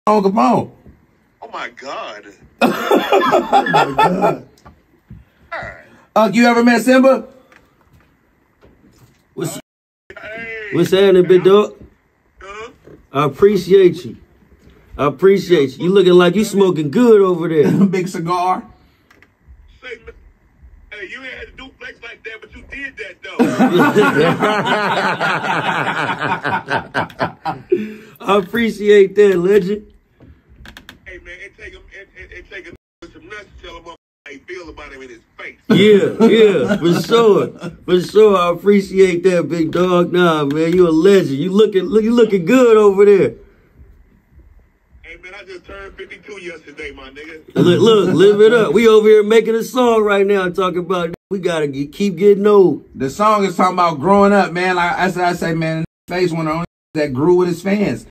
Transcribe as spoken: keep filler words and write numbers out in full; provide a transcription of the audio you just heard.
on Capone. Oh my God. Oh my God. Unc, you ever met Symba? What's, Hey, what's happening, big dog? huh? I appreciate you. I appreciate you. You looking like you smoking good over there. Big cigar. Say, hey, you ain't had to do flex like that, but you did that though. I appreciate that, legend. Hey man, it take him, it, it, it take him some nuts to tell him what how he feel about him in his face. Yeah, yeah, for sure, for sure. I appreciate that, big dog. Nah, man, you a legend. You looking, look, you looking good over there. Hey man, I just turned fifty-two yesterday, my nigga. Look, look, live it up. We over here making a song right now, talking about we gotta get, keep getting old. The song is talking about growing up, man. Like I said, I say, man, Face one of the only that grew with his fans.